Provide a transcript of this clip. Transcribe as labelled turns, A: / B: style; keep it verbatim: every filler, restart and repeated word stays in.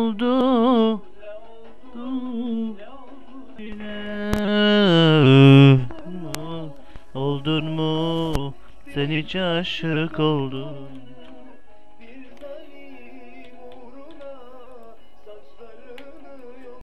A: oldu yine. Oldun mu sen hiç aşık oldun?